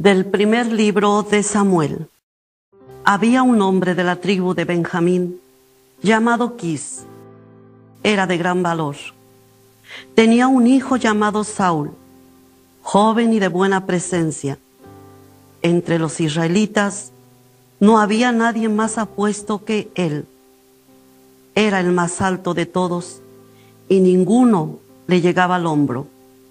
Del primer libro de Samuel. Había un hombre de la tribu de Benjamín llamado Quis. Era de gran valor. Tenía un hijo llamado Saúl, joven y de buena presencia. Entre los israelitas no había nadie más apuesto que él. Era el más alto de todos y ninguno le llegaba al hombro.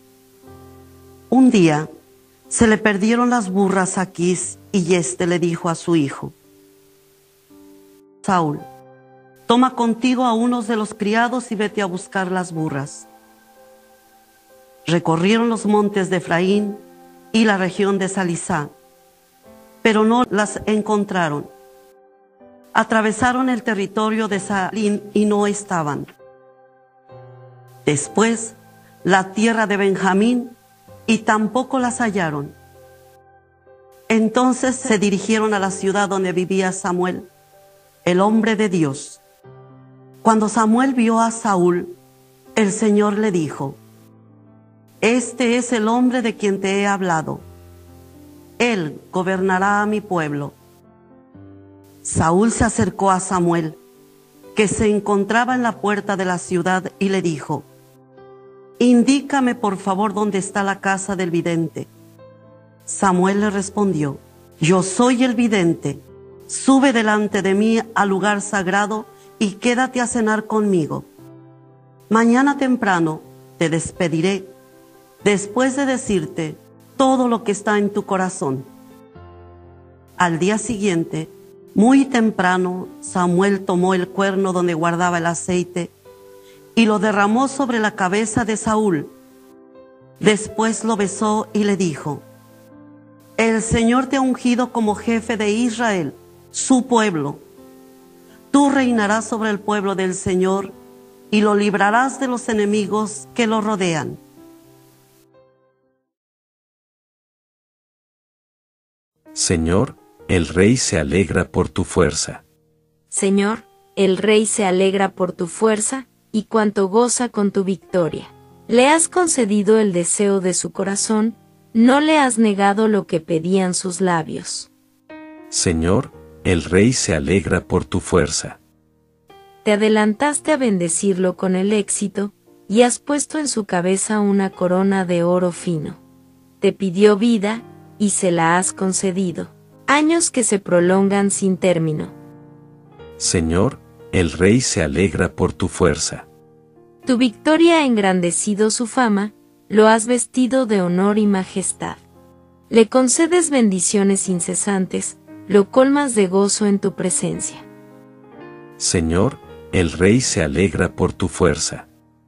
Un día se le perdieron las burras a Quis y éste le dijo a su hijo: Saúl, toma contigo a unos de los criados y vete a buscar las burras. Recorrieron los montes de Efraín y la región de Salisá, pero no las encontraron. Atravesaron el territorio de Salín y no estaban. Después, la tierra de Benjamín, y tampoco las hallaron. Entonces se dirigieron a la ciudad donde vivía Samuel, el hombre de Dios. Cuando Samuel vio a Saúl, el Señor le dijo: Este es el hombre de quien te he hablado. Él gobernará a mi pueblo. Saúl se acercó a Samuel, que se encontraba en la puerta de la ciudad, y le dijo: Indícame por favor dónde está la casa del vidente. Samuel le respondió: Yo soy el vidente. Sube delante de mí al lugar sagrado y quédate a cenar conmigo. Mañana temprano te despediré, después de decirte todo lo que está en tu corazón. Al día siguiente, muy temprano, Samuel tomó el cuerno donde guardaba el aceite y lo derramó sobre la cabeza de Saúl. Después lo besó y le dijo: El Señor te ha ungido como jefe de Israel, su pueblo. Tú reinarás sobre el pueblo del Señor y lo librarás de los enemigos que lo rodean. Señor, el rey se alegra por tu fuerza. Señor, el rey se alegra por tu fuerza, y cuanto goza con tu victoria. Le has concedido el deseo de su corazón, no le has negado lo que pedían sus labios. Señor, el rey se alegra por tu fuerza. Te adelantaste a bendecirlo con el éxito, y has puesto en su cabeza una corona de oro fino. Te pidió vida, y se la has concedido, años que se prolongan sin término. Señor, el rey se alegra por tu fuerza. Tu victoria ha engrandecido su fama, lo has vestido de honor y majestad. Le concedes bendiciones incesantes, lo colmas de gozo en tu presencia. Señor, el rey se alegra por tu fuerza.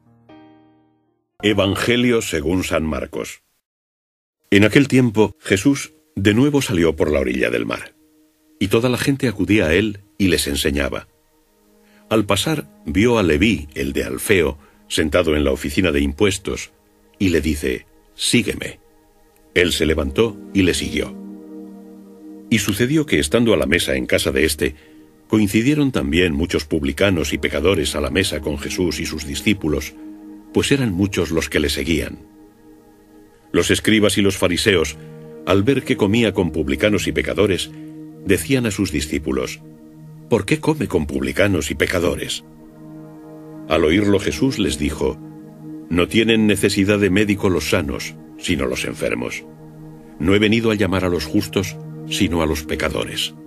Evangelio según San Marcos. En aquel tiempo, Jesús de nuevo salió por la orilla del mar, y toda la gente acudía a él y les enseñaba. Al pasar, vio a Leví, el de Alfeo, sentado en la oficina de impuestos, y le dice: Sígueme. Él se levantó y le siguió. Y sucedió que, estando a la mesa en casa de éste, coincidieron también muchos publicanos y pecadores a la mesa con Jesús y sus discípulos, pues eran muchos los que le seguían. Los escribas y los fariseos, al ver que comía con publicanos y pecadores, decían a sus discípulos: ¿Por qué come con publicanos y pecadores? Al oírlo Jesús les dijo: No tienen necesidad de médico los sanos, sino los enfermos. No he venido a llamar a los justos, sino a los pecadores.